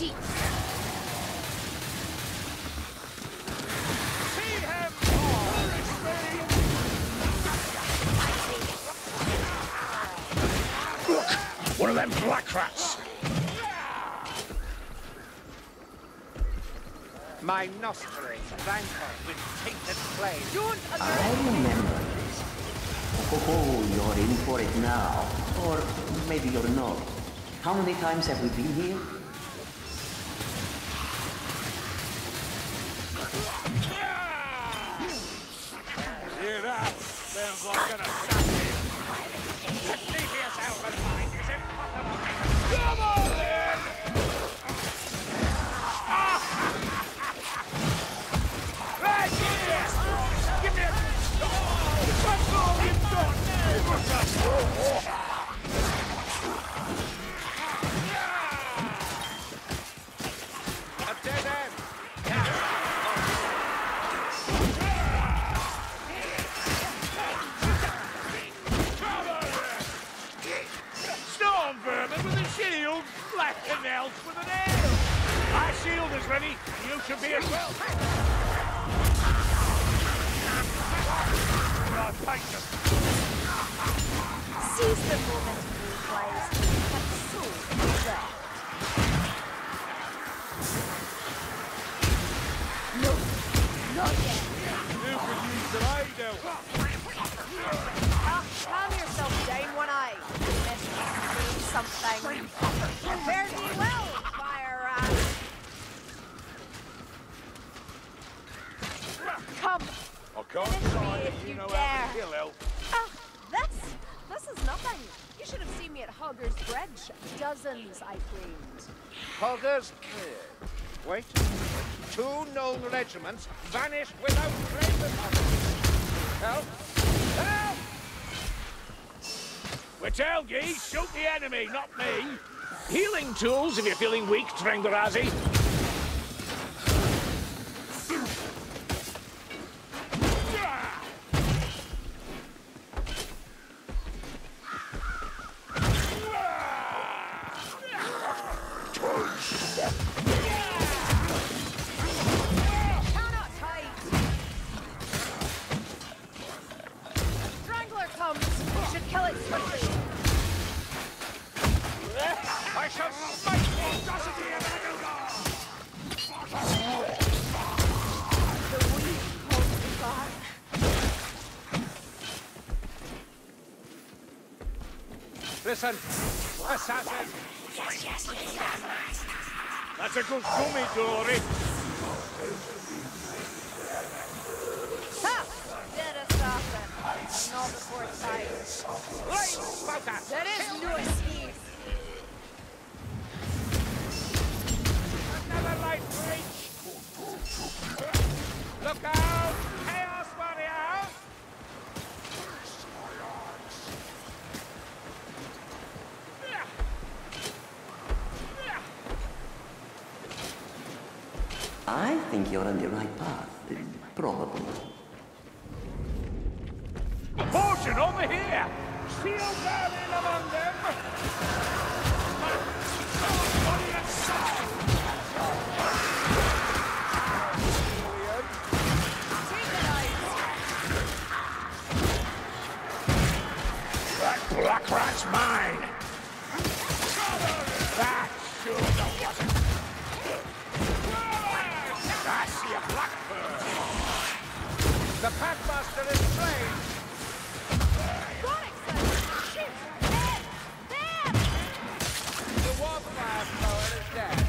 cheat. Look! One of them black rats! My nostrils rankle with tainted flame. Don't I remember this. Oh, you're in for it now. Or maybe you're not. How many times have we been here? Hear that? Sounds like an assassin. Leave yourself and mine is impossible. Come on then! Right here! Give me a... That's all you've got! A dead end! Storm vermin with a shield, black and elf with an ale. My shield is ready. You should be as well. God, thank you. seize the moment, Blueface. But so correct. No, not yet. You could use the light out. Calm yourself down one eye. Mean something. Prepare thee well, fire rat. Come. I can't Finish me sign if you you know dare. how to kill elf. Ah, this is nothing. You should have seen me at Hogger's Bridge. Dozens I claimed. Hoggers clear. Wait. 2 known regiments vanished without trace of others. Help! Help! We tell ye, shoot the enemy, not me. Healing tools if you're feeling weak, Trengarazi. Cannot hide. Strangler comes. We should kill it swiftly. I shall smite the audacity of Adelgar! The weak hold the guard. Listen, assassin! That's a good gummy, Dory. Ha! Dead assassin. Not before time. Flame spouter! There is no excuse. Another light breach! Look out! Chaos warrior! I think you're on the right path. Probably. A potion over here! Shield down in among them! Somebody inside! Take it out. That black rat's mine! That sure wasn't! I see a blackbird! The Packmaster is slain! Bonixon! Shoot! Dead! Dead! The wildfire thrower is dead.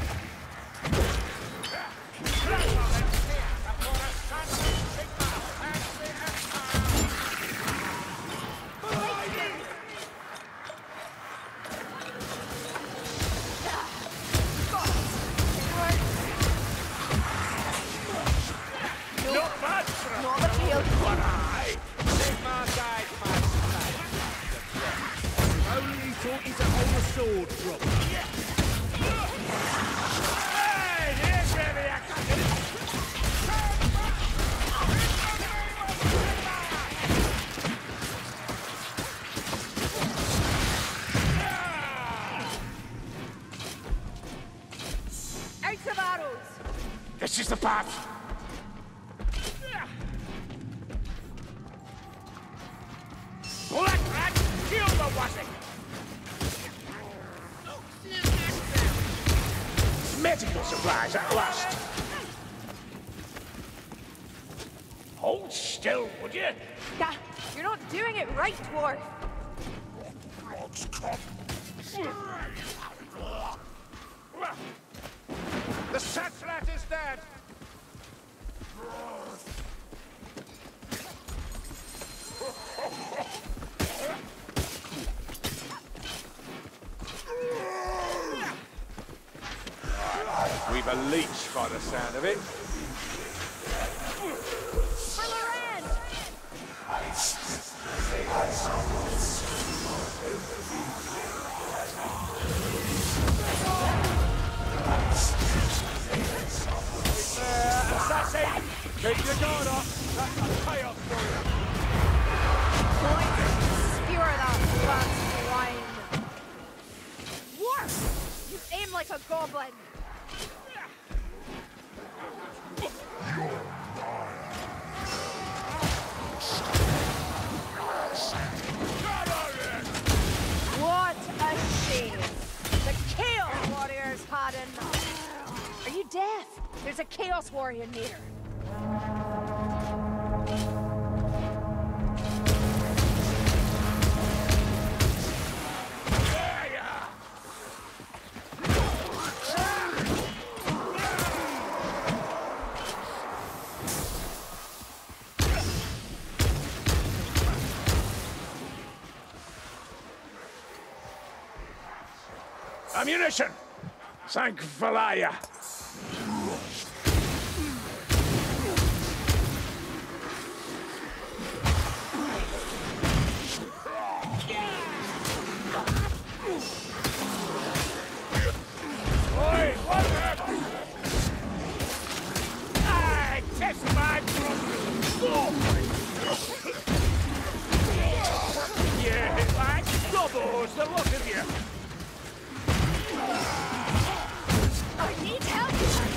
Not bad for a Not a field. one eye! Save my path! Black rat, kill the wussy! Medical supplies at last! Hold still, would you? Gah, you're not doing it right, dwarf. The Satchlat is dead! We've a leech by the sound of it. For Loren! Assassin! Keep your guard up! That's a chaos warrior! Boys, skewer that last wine. Dwarf! You aim like a goblin. What a shame. The Chaos Warriors had enough. Are you deaf? There's a Chaos Warrior near. Ammunition! Thank Valaya! Oi, what happened? I test my yeah, like gobbles, the lot of you! I need help!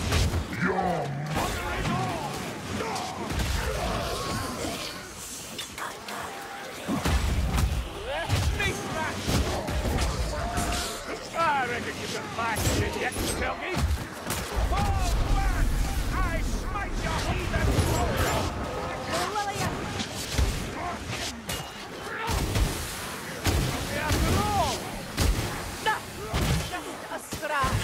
I reckon you can fight it yet, Selkie. Fall back! I smite your heathen warrior! Lillian! After all! No! Just a scratch!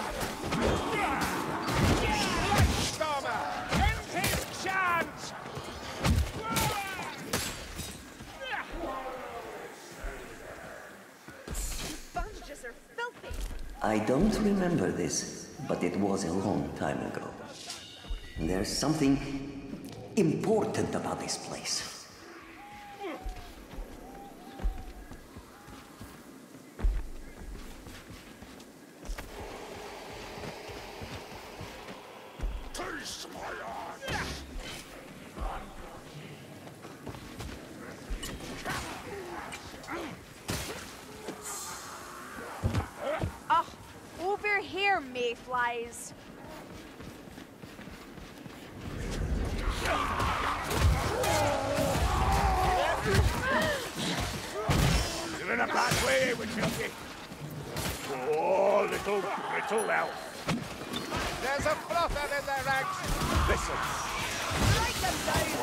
Stormer! End his chance! Bandages are filthy! I don't remember this, but it was a long time ago. There's something important about this place. Taste my eye! Ah, over here, mayflies! You're in a bad way with Selkie. Oh, little brittle elf. There's a fluffhead in their ranks! Listen, Strike them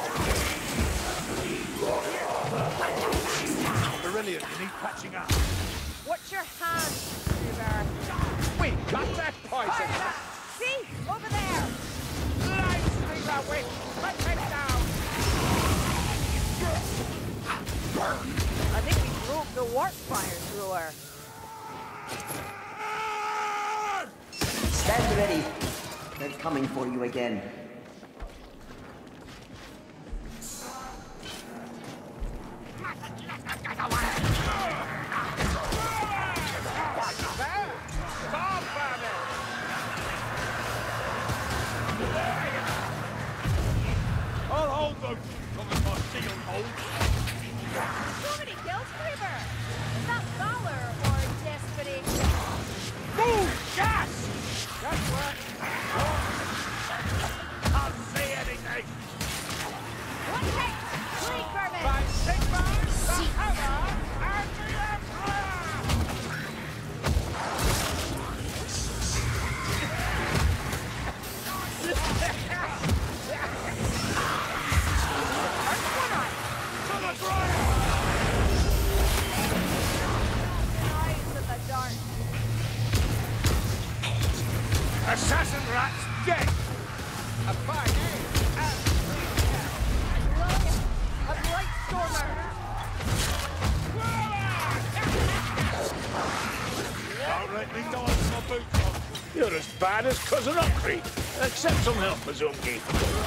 down! Brilliant, you need patching up. Watch your hands, Kruger. we got that poison! See? Over there! Lightning away! Let's head down! I think we broke the warp fire thrower. Stand ready. They're coming for you again. There! Storm family! I'll hold them. Long as my shield holds. So many kills, Kruger! Is that valor or desperation? Move! Gas! That's right! Lightstormer! Don't let me die with my boots on. You're as bad as Cousin Humphrey. Accept some help, Mazungi.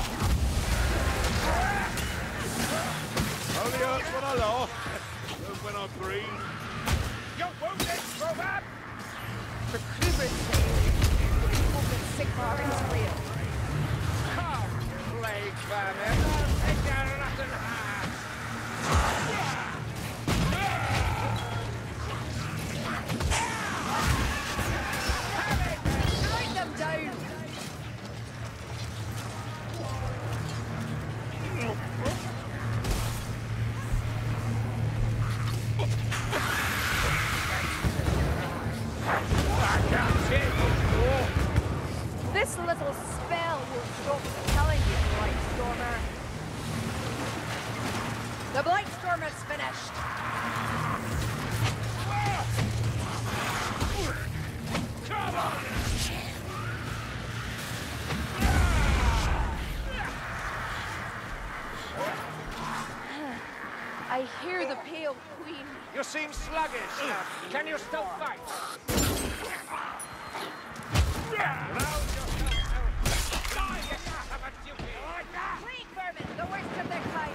Only hurts when I laugh, and when I breathe. You're wounded, Robert! For Kruber's sake, we hope that Sigmar is real. Come, plague vermin. Take your rotten hands. Strike them down! This little spell will stop killing you, Blightstormer. The Blightstormer's finished. Come on! I hear the Pale Queen. You seem sluggish. Can you still fight? Plague vermin, the worst of their kind.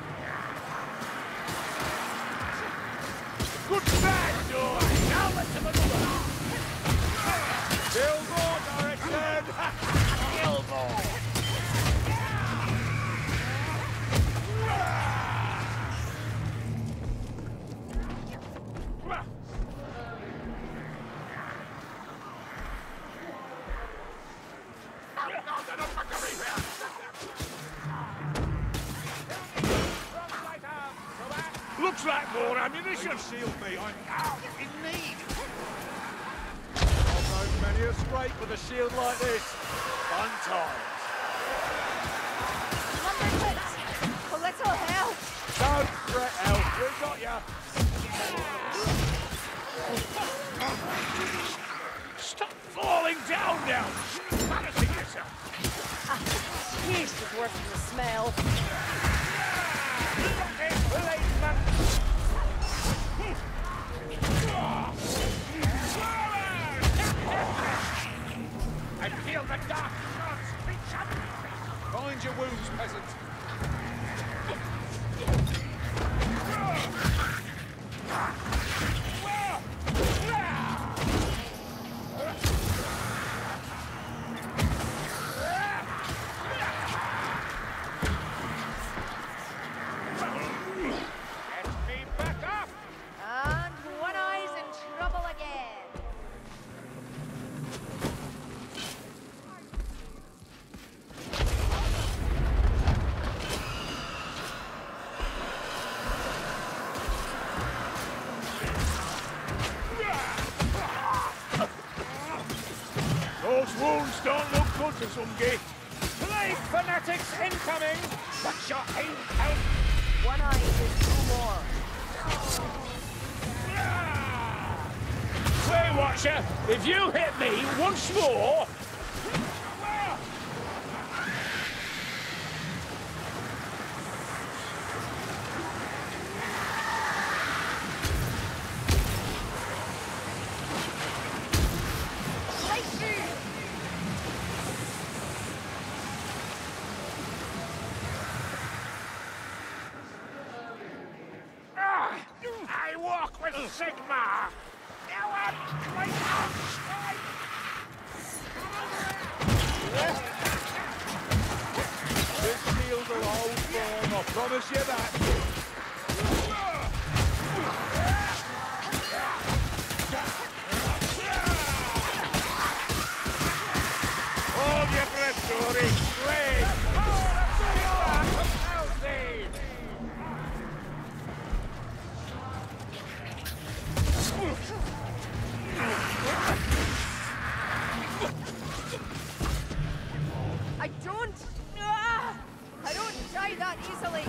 Good man, George! Now let's have another! Kill more, direction! Kill more! Looks like more ammunition. Shield me, I'm out in need. I've known many a scrape with a shield like this. Fun times. Lumberjacks, a little help. Don't fret, Elf. We got ya. Stop falling down now. Managing yourself. Taste is worse than the smell. I feel the dark shots reach up. Find your wounds, peasant. Get me back up! And One Eye's in trouble again. Those wounds don't look good to Zungi. Plague fanatics incoming! But your aim out! One Eye is no more. Play Watcher, if you hit me once more... Right through. I walk with Sigmar! Now I'm right out! This shield will hold firm, I promise you that. Hold your breath, Dory! Wait! I don't die that easily.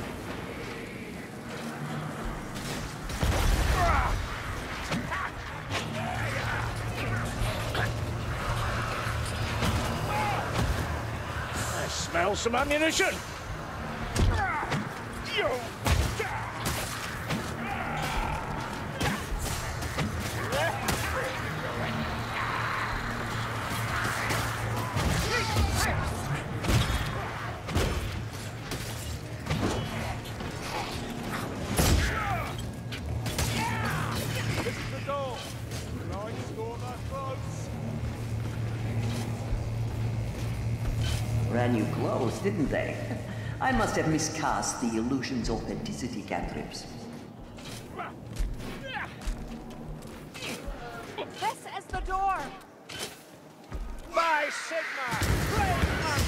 I smell some ammunition. brand new clothes, didn't they? I must have miscast the illusion's authenticity cantrips. This is the door! By Sigma! Brave monk!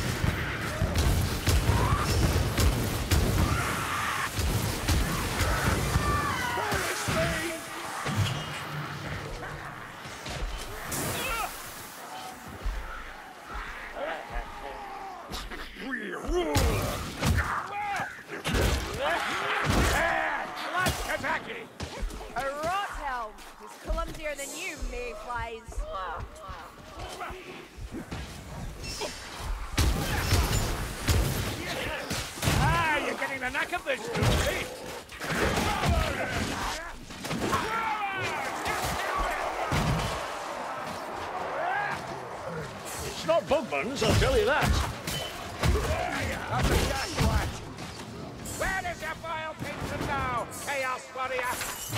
We rule! Like Kataki! A rot helm is clumsier than you, mayflies. Ah, you're getting the knack of this, Julie! It's not Bugman's, I'll tell you that. That's a jack-wat. Where is your vile patron now, Chaos Warrior?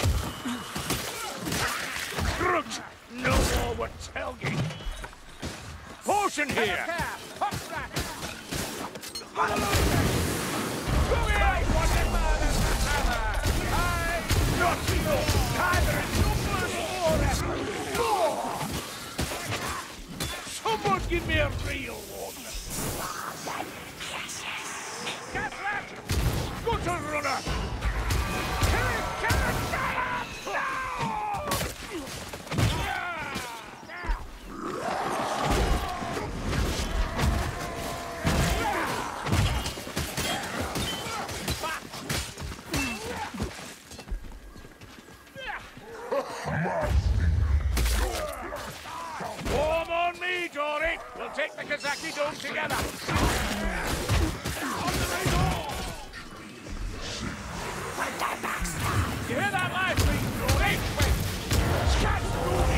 Grudge! No more Watelgi! Potion here! Pop that! I want it more than that hammer! Not enough! Either is useless or Someone give me a real one! Get that! Gutter runner! Kill it! Warm on me, Dory! We'll take the Kazaki Dome together! On the radar! You hear that live feed, Dory? Catch Dory!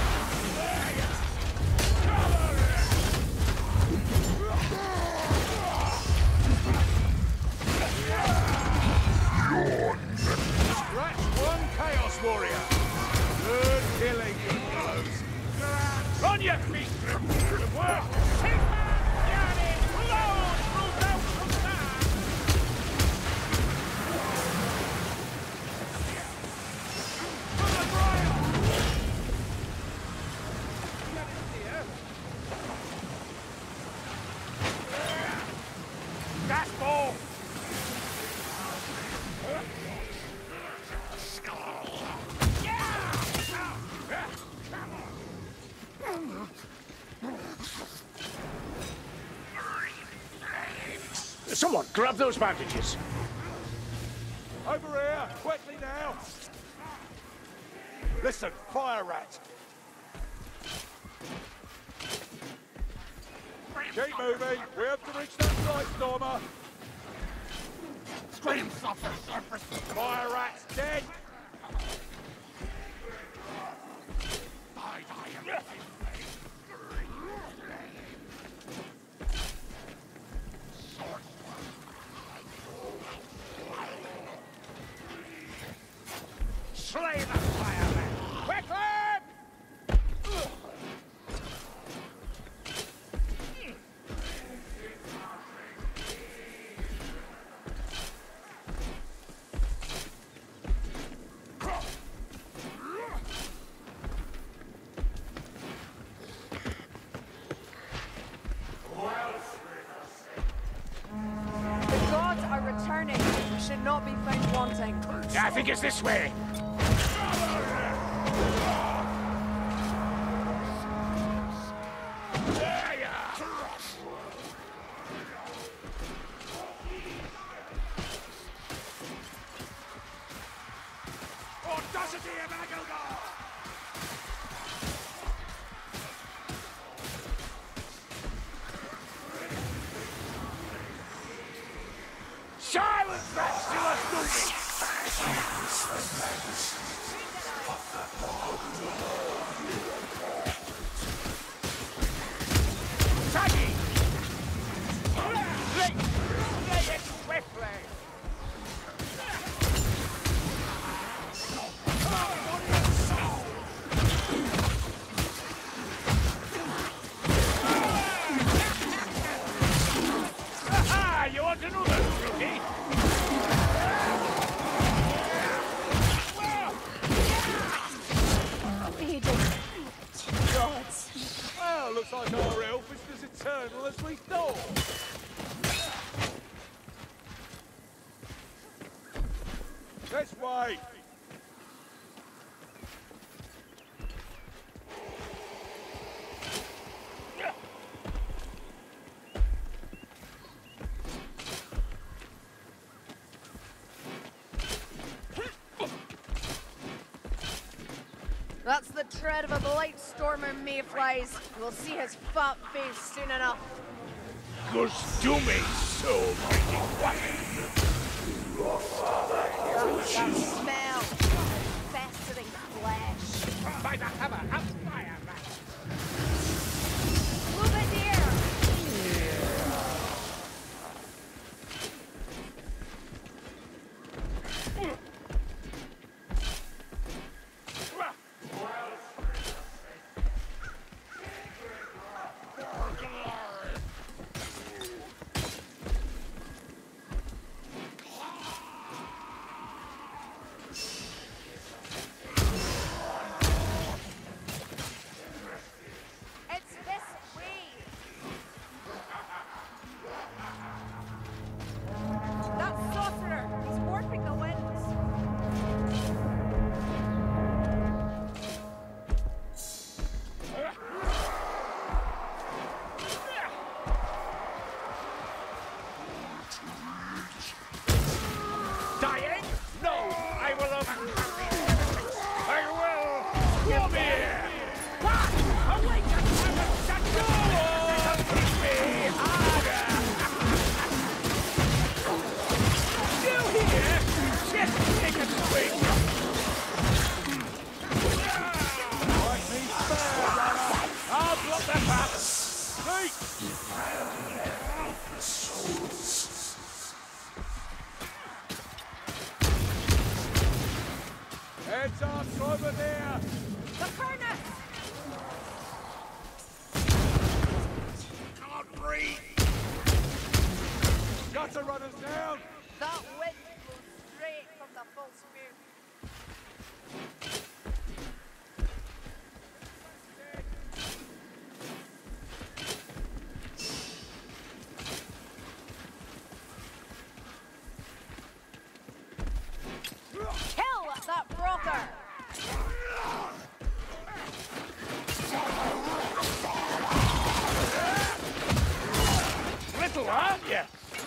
Scratch one Chaos Warrior. Good killing, you fellows. On your feet! Good work! Gas ball! Someone, grab those bandages. Over here, quickly now! Listen, fire rat! Keep moving! We have to reach that side, Stormer! Screams off the surface! Fire rat's dead! Slay the fireman! Quickly! The gods are returning. We should not be found wanting. I think it's this way. Audacity of Agilgar! Silence that still Saggy! Lay it swiftly! Come on, warriors! as we thought. This way. That's the tread of a blight stormer, mayflies. We'll see his fat face soon enough. Goes to me, so mighty what? That smell. Festering flesh. By the hammer, have fire, rat. Move it here! Heads up over there! The furnace! Can't breathe! Gutter runners down! That wind blows straight from the full spear. Kill that broker! Little, aren't you?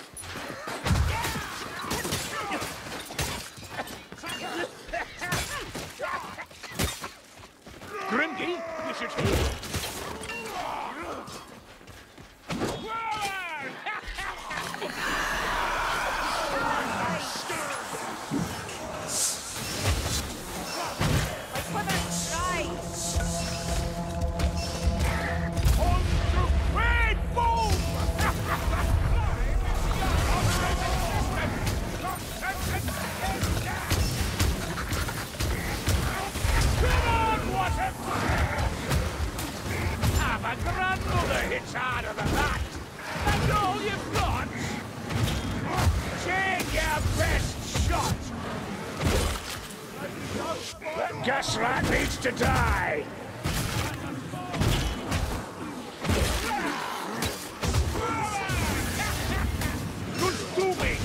Grimgy, you should hear. My grandmother hits harder than that. That's all you've got. Take your best shot. That gas rat needs to die. Good to me.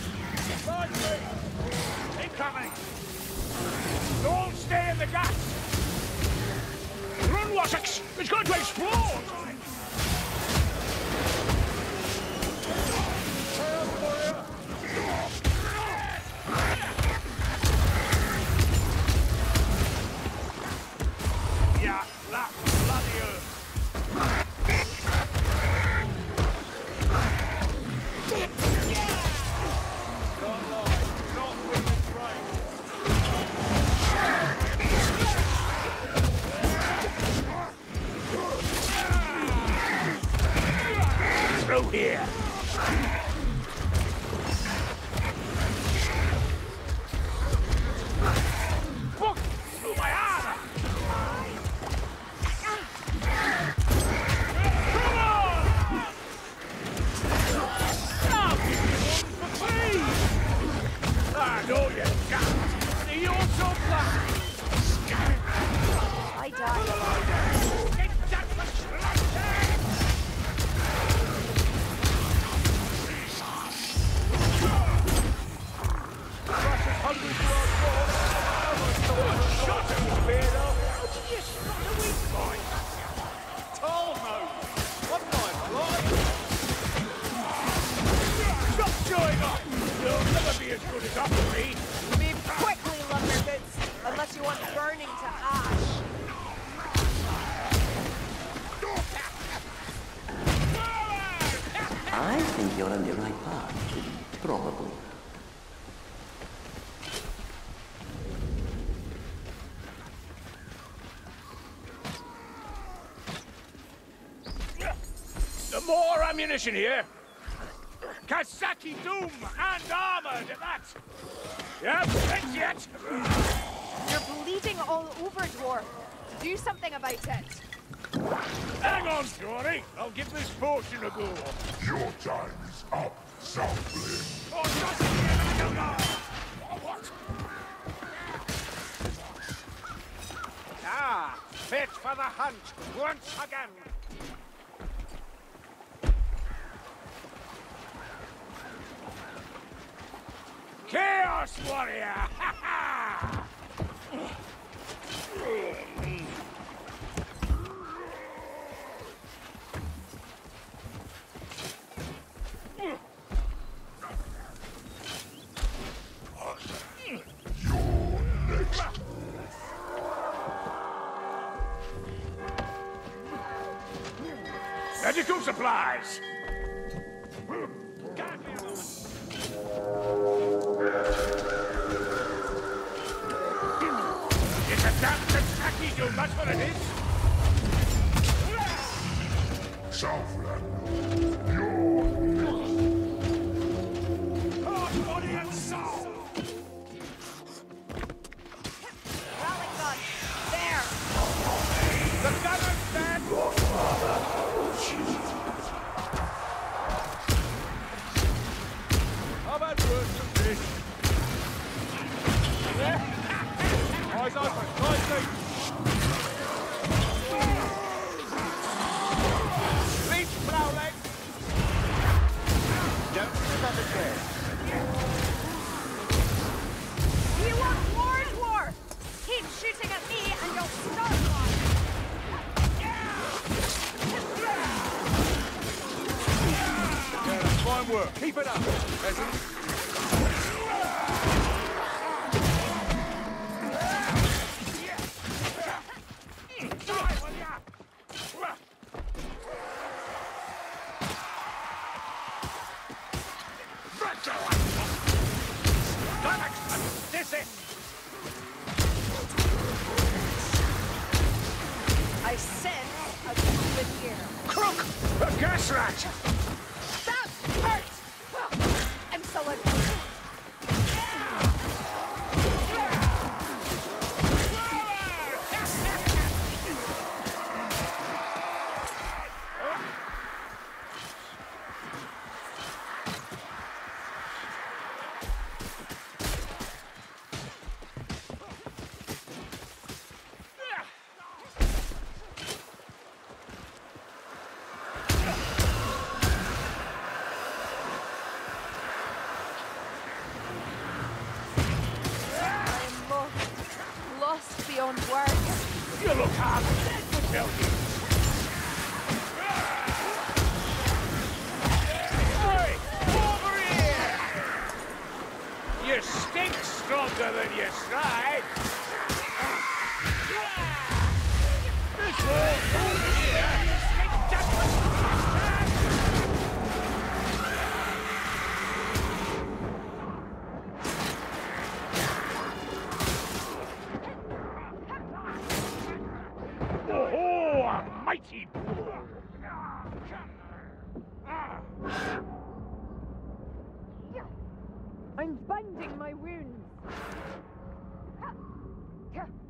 Incoming. Don't stay in the gas. Run, Wessex! It's going to explode! Yeah, that bloody earth. Don't lie, not with the train. Through here. Fuck through my armor. Come on! I'll give you one for free. I know you can't. You're so black. I died. Get that much right path. Probably. More ammunition here. Kasaki Doom and armored at that. Yep, that's it. You're bleeding all over, dwarf. Do something about it. Hang on, Jory. I'll give this potion a go. Your time is up, Southland. Oh, just what? Ah, fit for the hunt once again. Chaos Warrior! Ha ha! Medical supplies! It's a damn Kentucky Doom, that's what it is! Southland, you're next. Heart, body, and soul! Rally gun. There. The gunner's dead! How about worse than this? Eyes open, eyes deep. Reach, Plowleg. Don't slip up again. You want more, dwarf? Keep shooting at me and you'll start one. Yeah, that's fine work. Keep it up, peasant. I sense a good here. Crook! A gas rat! That hurts! Insolent! Lost beyond words. You look half dead, I tell you. Hey, over here! You stink stronger than you strike. This world over here stinks just as oh, a mighty blow! I'm binding my wounds.